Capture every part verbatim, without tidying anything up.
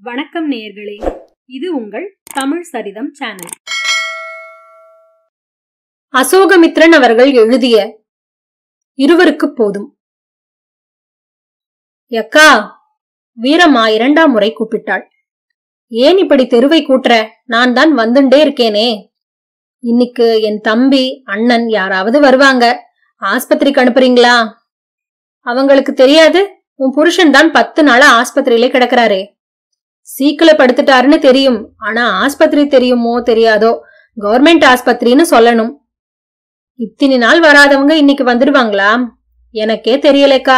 வணக்கம் நேயர்களே, இது உங்கள் தமிழ் சரிதம் சேனல். அசோகமித்ரன் அவர்கள் எழுதிய இருவருக்கு போதும். யக்கா, வீரம்மா இரண்டாம் முறை கூப்பிட்டாள். ஏன் இப்படி தெருவை கூட்டுற? நான் தான் வந்துட்டே இருக்கேனே. இன்னைக்கு என் தம்பி அண்ணன் யாராவது வருவாங்க. ஆஸ்பத்திரிக்கு அனுப்புறீங்களா? அவங்களுக்கு தெரியாது, உன் புருஷன் தான் பத்து நாளா ஆஸ்பத்திரியிலே கிடக்குறாரே. சீக்கில படுத்துட்டாருன்னு தெரியும், ஆனா ஆஸ்பத்திரி தெரியுமோ தெரியாதோ, கவர்மெண்ட் ஆஸ்பத்திரின்னு சொல்லணும். இத்தனை நாள் வராதவங்க இன்னைக்கு வந்துடுவாங்களா? எனக்கே தெரியலக்கா.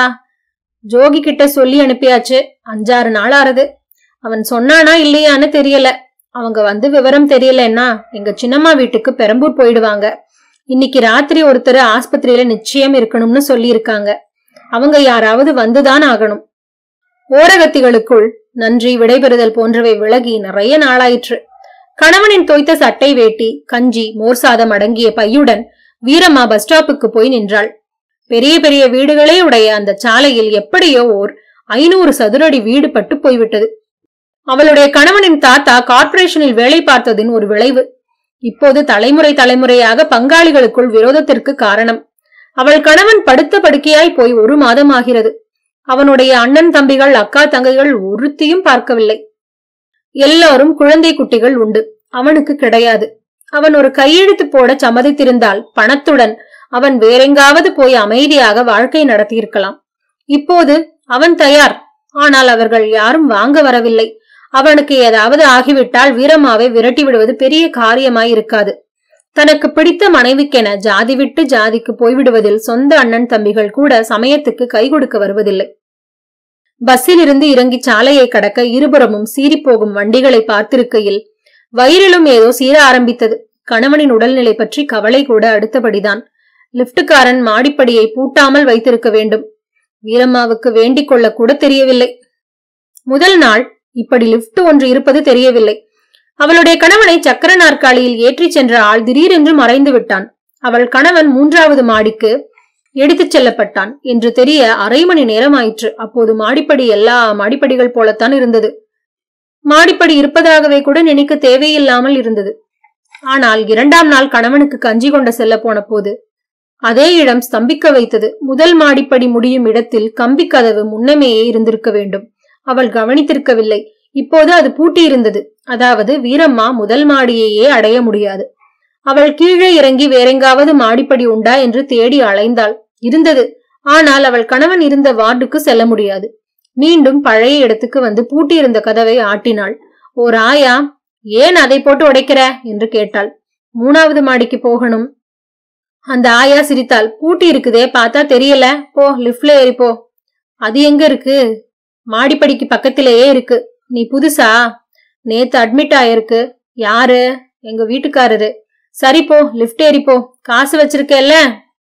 ஜோகி கிட்ட சொல்லி அனுப்பியாச்சு, அஞ்சாறு நாள் ஆறுது. அவன் சொன்னானா இல்லையான்னு தெரியல. அவங்க வந்து விவரம் தெரியலன்னா எங்க சின்னம்மா வீட்டுக்கு பெரம்பூர் போயிடுவாங்க. இன்னைக்கு ராத்திரி ஒருத்தர் ஆஸ்பத்திரியில நிச்சயம் இருக்கணும்னு சொல்லி இருக்காங்க. அவங்க யாராவது வந்துதான் ஆகணும். ஓரகத்திகளுக்குள் நன்றி, விடைபெறுதல் போன்றவை விலகி நிறைய நாளாயிற்று. கணவனின் தோய்த்த சட்டை, வேட்டி, கஞ்சி, மோர் சாதம் அடங்கிய பையுடன் வீரம்மா பஸ் ஸ்டாப்புக்கு போய் நின்றாள். பெரிய பெரிய வீடுகளே உடைய அந்த சாலையில் எப்படியோ ஓர் ஐநூறு சதுரடி வீடு பட்டு போய்விட்டது. அவளுடைய கணவனின் தாத்தா கார்ப்பரேஷனில் வேலை பார்த்ததின் ஒரு விளைவு. இப்போது தலைமுறை தலைமுறையாக பங்காளிகளுக்குள் விரோதத்திற்கு காரணம். அவள் கணவன் படுத்த படுக்கையாய் போய் ஒரு மாதம் ஆகிறது. அவனுடைய அண்ணன் தம்பிகள், அக்கா தங்கைகள் ஒருத்தியும் பார்க்கவில்லை. எல்லாரும் குழந்தை குட்டிகள் உண்டு, அவனுக்கு கிடையாது. அவன் ஒரு கையெழுத்து போட சம்மதித்திருந்தால் பணத்துடன் அவன் வேறெங்காவது போய் அமைதியாக வாழ்க்கை நடத்தியிருக்கலாம். இப்போது அவன் தயார், ஆனால் அவர்கள் யாரும் வாங்க வரவில்லை. அவனுக்கு ஏதாவது ஆகிவிட்டால் வீரம்மாவை விரட்டி விடுவது பெரிய காரியமாய் இருக்காது. தனக்கு பிடித்த மனைவிக்கென ஜாதி விட்டு ஜாதிக்கு போய்விடுவதில் சொந்த அண்ணன் தம்பிகள் கூட சமயத்துக்கு கை கொடுக்க வருவதில்லை. பஸ்ஸில் இருந்து இறங்கி சாலையை கடக்க இருபுறமும் சீறிப்போகும் வண்டிகளை பார்த்திருக்கையில் வயிறிலும் ஏதோ சீர ஆரம்பித்தது. கணவனின் உடல்நிலை பற்றி கவலை கூட அடுத்தபடிதான். லிப்டுக்காரன் மாடிப்படியை பூட்டாமல் வைத்திருக்க வேண்டும். வீரம்மாவுக்கு வேண்டிக் கொள்ள கூட தெரியவில்லை. முதல் நாள் இப்படி லிப்ட் ஒன்று இருப்பது தெரியவில்லை. அவளுடைய கணவனை சக்கர நாற்காலியில் ஏற்றி சென்ற ஆள் திடீரென்று மறைந்து விட்டான். அவள் கணவன் மூன்றாவது மாடிக்கு எடுத்துச் செல்லப்பட்டான் என்று தெரிய அரை மணி நேரம் ஆயிற்று. அப்போது மாடிப்படி எல்லா மாடிப்படிகள் போலத்தான் இருந்தது. மாடிப்படி இருப்பதாகவே கூட நினைக்க தேவையில்லாமல் இருந்தது. ஆனால் இரண்டாம் நாள் கணவனுக்கு கஞ்சி கொண்ட செல்ல போன போது அதே இடம் ஸ்தம்பிக்க வைத்தது. முதல் மாடிப்படி முடியும் இடத்தில் கம்பி கதவு முன்னமேயே இருந்திருக்க வேண்டும். அவள் கவனித்திருக்கவில்லை. இப்போது அது பூட்டி இருந்தது. அதாவது வீரம்மா முதல் மாடியையே அடைய முடியாது. அவள் கீழே இறங்கி வேறெங்காவது மாடிப்படி உண்டா என்று தேடி அலைந்தாள். இருந்தது, ஆனால் அவள் கணவன் இருந்த வார்டுக்கு செல்ல முடியாது. மீண்டும் பழைய இடத்துக்கு வந்து பூட்டியிருந்த கதவை ஆட்டினாள். ஓர் ஆயா, ஏன் அதை போட்டு உடைக்கிற என்று கேட்டாள். மூணாவது மாடிக்கு போகணும். அந்த ஆயா சிரித்தாள். பூட்டி இருக்குதே, பார்த்தா தெரியல, போ லிப்ட்ல ஏறிப்போ. அது எங்க இருக்கு? மாடிப்படிக்கு பக்கத்திலேயே இருக்கு. நீ புதுசா? நேத்து அட்மிட் ஆயிருக்கு. யாரு? எங்க வீட்டுக்காரரு. சரி போ, லிப்ட் ஏறிப்போ, காசு வச்சிருக்கேல்ல.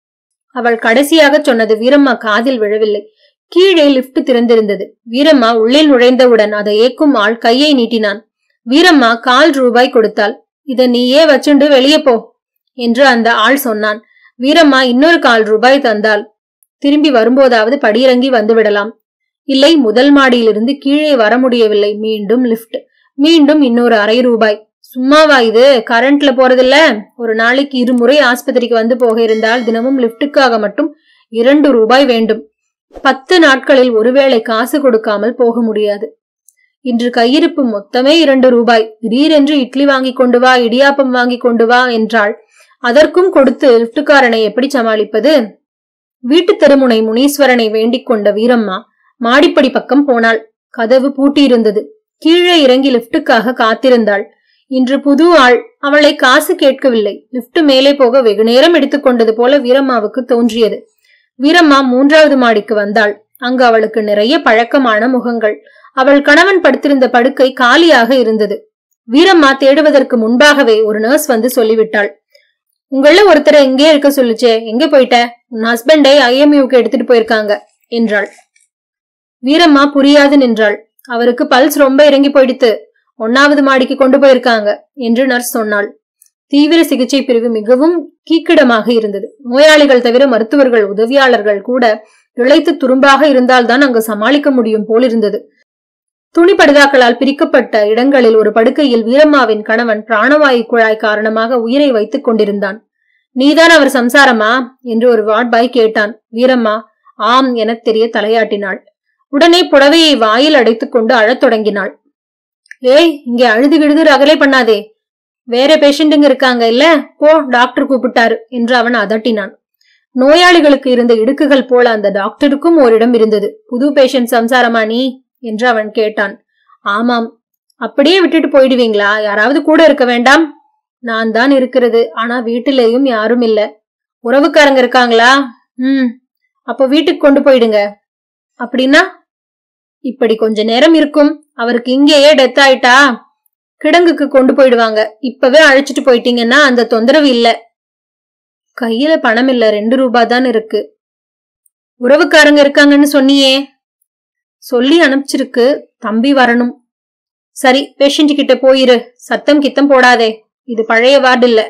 அவள் கடைசியாக சொன்னது வீரம்மா காதில் விழவில்லை. கீழே லிப்ட் திறந்திருந்தது. வீரம்மா உள்ளே நுழைந்தவுடன் அதை ஏக்கும் ஆள் கையை நீட்டினான். வீரம்மா கால் ரூபாய் கொடுத்தாள். இத நீயே வச்சுண்டு வெளியே போ என்று அந்த ஆள் சொன்னான். வீரம்மா இன்னொரு கால் ரூபாய் தந்தாள். திரும்பி வரும்போதாவது படியிறங்கி வந்து விடலாம். இல்லை, முதல் மாடியிலிருந்து கீழே வர முடியவில்லை. மீண்டும் லிப்ட், மீண்டும் இன்னொரு அரை ரூபாய். சும்மாவா இது? கரண்ட்ல போறதில்ல. ஒரு நாளைக்கு இருமுறை ஆஸ்பத்திரிக்கு வந்து போக இருந்தால் தினமும் லிப்டுக்காக மட்டும் இரண்டு ரூபாய் வேண்டும். பத்து நாட்களில் ஒருவேளை காசு கொடுக்காமல் போக முடியாது. இன்று கையிருப்பு மொத்தமே இரண்டு ரூபாய். திடீரென்று இட்லி வாங்கி கொண்டு வா, இடியாப்பம் வாங்கி கொண்டு வா என்றாள். அதற்கும் கொடுத்து லிப்டுக்காரனை எப்படி சமாளிப்பது? வீட்டு தெருமுனை முனீஸ்வரனை வேண்டிக் கொண்ட வீரம்மா மாடிப்படி பக்கம் போனாள். கதவு பூட்டியிருந்தது. கீழே இறங்கி லிப்டுக்காக காத்திருந்தாள். இன்று புது ஆள். அவளை காசு கேட்கவில்லை. லிப்ட் மேலே போக வெகு நேரம் எடுத்துக்கொண்டது போல வீரம்மாவுக்கு தோன்றியது. வீரம்மா மூன்றாவது மாடிக்கு வந்தாள். அங்கு அவளுக்கு நிறைய பழக்கமான முகங்கள். அவள் கணவன் படுத்திருந்த படுக்கை காலியாக இருந்தது. வீரம்மா தேடுவதற்கு முன்பாகவே ஒரு நர்ஸ் வந்து சொல்லிவிட்டாள். உங்கள ஒருத்தரை எங்கே இருக்க சொல்லுச்சே, எங்க போயிட்ட? உன் ஹஸ்பண்டை ஐஎம்யூக்கு எடுத்துட்டு போயிருக்காங்க என்றாள். வீரம்மா புரியாது நின்றாள். அவருக்கு பல்ஸ் ரொம்ப இறங்கி போயிடுத்து, ஒன்னாவது மாடிக்கு கொண்டு போயிருக்காங்க என்று நர்ஸ் சொன்னாள். தீவிர சிகிச்சை பிரிவு மிகவும் கீக்கிடமாக இருந்தது. நோயாளிகள் தவிர மருத்துவர்கள், உதவியாளர்கள் கூட இழைத்து துரும்பாக இருந்தால்தான் அங்கு சமாளிக்க முடியும் போலிருந்தது. துணி படுதாக்களால் பிரிக்கப்பட்ட இடங்களில் ஒரு படுக்கையில் வீரம்மாவின் கணவன் பிராணவாயு குழாய் காரணமாக உயிரை வைத்துக் கொண்டிருந்தான். நீதான் அவர் சம்சாரமா என்று ஒரு வார்ட்பாய் கேட்டான். வீரம்மா ஆம் என தெரிய தலையாட்டினாள். உடனே புடவையை வாயில் அடைத்துக் கொண்டு அழத் தொடங்கினாள். ஏய், இங்கே அழுது கிழுது ரகலை பண்ணாதே, வேற பேஷண்ட்டுங்க இருக்காங்க இல்ல, போ டாக்டர் கூப்பிட்டாரு என்று அவன் அதட்டினான். நோயாளிகளுக்கு இருந்த இடுக்குகள் போல அந்த டாக்டருக்கும் ஓரிடம் இருந்தது. புது பேஷண்ட் சம்சாரமா நீ என்று அவன் கேட்டான். ஆமாம். அப்படியே விட்டுட்டு போயிடுவீங்களா? யாராவது கூட இருக்க வேண்டாம்? நான் தான் இருக்கிறது, ஆனா வீட்டிலேயும் யாரும் இல்ல. உறவுக்காரங்க இருக்காங்களா? ம், அப்போ வீட்டுக்கு கொண்டு போயிடுங்க. அப்படின்னா இப்படி கொஞ்ச நேரம் இருக்கும், அவருக்கு இங்கேயே டெத் ஆயிட்டா கிடங்குக்கு கொண்டு போயிடுவாங்க. இப்பவே அழைச்சிட்டு போயிட்டீங்கன்னா அந்த தொந்தரவு இல்ல. கையில பணம் இல்ல, ரெண்டு ரூபா தான் இருக்கு. உறவுக்காரங்க இருக்காங்கன்னு சொன்னியே. சொல்லி அனுப்பிச்சிருக்கு, தம்பி வரணும். சரி, பேஷண்ட் கிட்ட போயிரு, சத்தம் கித்தம் போடாதே, இது பழைய வார்டு இல்ல.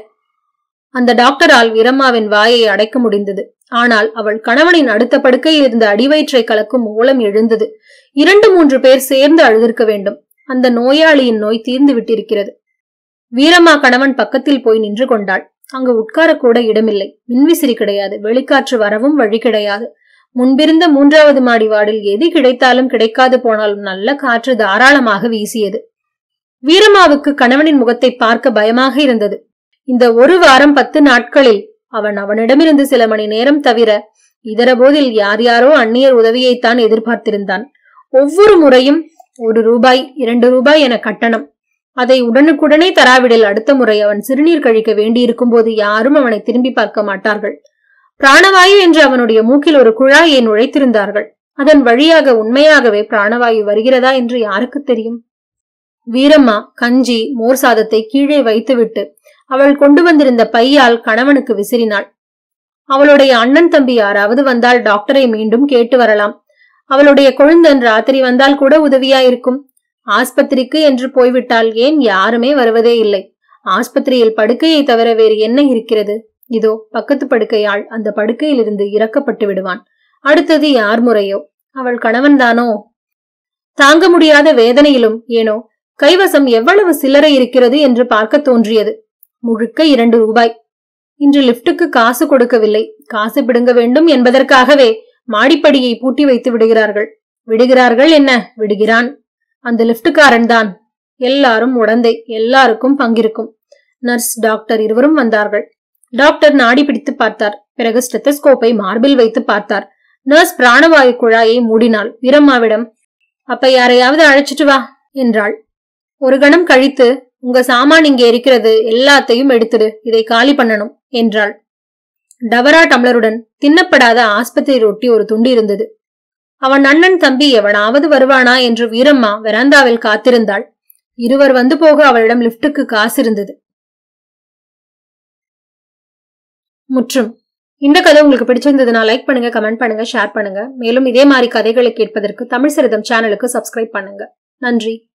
அந்த டாக்டரால் வீரம்மாவின் வாயை அடைக்க முடிந்தது. ஆனால் அவள் கணவனின் அடுத்த படுக்கையில் இருந்த அடிவயிற்றை கலக்கும் மூலம் எழுந்தது. இரண்டு மூன்று பேர் சேர்ந்து அழுதிருக்க வேண்டும். அந்த நோயாளியின் நோய் தீர்ந்து விட்டிருக்கிறது. வீரம்மா கணவன் பக்கத்தில் போய் நின்று கொண்டாள். அங்கு உட்காரக்கூட இடமில்லை. மின்விசிறி கிடையாது, வெளிக்காற்று வரவும் வழி கிடையாது. முன்பிருந்த மூன்றாவது மாடி வார்டில் எது கிடைத்தாலும் கிடைக்காது போனாலும் நல்ல காற்று தாராளமாக வீசியது. வீரம்மாவுக்கு கணவனின் முகத்தை பார்க்க பயமாக இருந்தது. இந்த ஒரு வாரம் பத்து நாட்களில் அவன் அவனிடமிருந்து சில மணி நேரம் தவிர இதர போதில் யார் யாரோ அந்நியர் உதவியைத்தான் எதிர்பார்த்திருந்தான். ஒவ்வொரு முறையும் ஒரு ரூபாய் இரண்டு ரூபாய் என கட்டணம். அதை உடனுக்குடனே தராவிடில் அடுத்த முறை அவன் சிறுநீர் கழிக்க வேண்டியிருக்கும் போது யாரும் அவனை திரும்பி பார்க்க மாட்டார்கள். பிராணவாயு என்று அவனுடைய மூக்கில் ஒரு குழாயை நுழைத்திருந்தார்கள். அதன் வழியாக உண்மையாகவே பிராணவாயு வருகிறதா என்று யாருக்கு தெரியும்? வீரம்மா கஞ்சி மோர் சாதத்தை கீழே வைத்துவிட்டு அவள் கொண்டு வந்திருந்த பையால் கணவனுக்கு விசிறினாள். அவளுடைய அண்ணன் தம்பி யாராவது வந்தால் டாக்டரை மீண்டும் கேட்டு வரலாம். அவளுடைய கொழுந்தன் ராத்திரி வந்தால் கூட உதவியாயிருக்கும். ஆஸ்பத்திரிக்கு என்று போய்விட்டால் ஏன் யாருமே வருவதே இல்லை. ஆஸ்பத்திரியில் படுக்கையை தவிர வேறு என்ன இருக்கிறது? இதோ பக்கத்து படுக்கையாள் அந்த படுக்கையில் இருந்து இறக்கப்பட்டு விடுவான். அடுத்தது யார் முறையோ? அவள் கணவன்தானோ? தாங்க முடியாத வேதனையிலும் ஏனோ கைவசம் எவ்வளவு சில்லறை இருக்கிறது என்று பார்க்க தோன்றியது. முழுக்க இரண்டு ரூபாய். இன்று லிப்டுக்கு காசு கொடுக்கவில்லை. காசு பிடுங்க வேண்டும் என்பதற்காகவே மாடிப்படியை பூட்டி வைத்து விடுகிறார்கள். விடுகிறார்கள் என்ன, விடுகிறான். அந்த லிப்டுக்காரன் தான். எல்லாரும் உடந்தை, எல்லாருக்கும் பங்கிருக்கும். நர்ஸ் டாக்டர் இருவரும் வந்தார்கள். டாக்டர் நாடி பிடித்து பார்த்தார். பிறகு ஸ்டெத்தஸ்கோப்பை மார்பில் வைத்து பார்த்தார். நர்ஸ் பிராணவாயு குழாயை மூடினாள். வீரம்மாவிடம் அப்ப யாரையாவது அழைச்சிட்டு வா என்றாள். ஒரு கணம் கழித்து உங்க சாமான் இங்கே இருக்கிறது, எல்லாத்தையும் எடுத்துடு, இதை காலி பண்ணணும் என்றாள். டவரா டம்ளருடன் தின்னப்படாத ஆஸ்பத்திரி ரொட்டி ஒரு துண்டு இருந்தது. அவன் அண்ணன் தம்பி எவனாவது வருவானா என்று வீரம்மா வெராந்தாவில் காத்திருந்தாள். இருவர் வந்து போக அவளிடம் லிப்டுக்கு காசு இருந்தது. முற்றும். இந்த கதை உங்களுக்கு பிடிச்சிருந்ததுன்னா லைக் பண்ணுங்க, கமெண்ட் பண்ணுங்க, ஷேர் பண்ணுங்க. மேலும் இதே மாதிரி கதைகளை கேட்பதற்கு தமிழ் சரிதம் சேனலுக்கு சப்ஸ்கிரைப் பண்ணுங்க. நன்றி.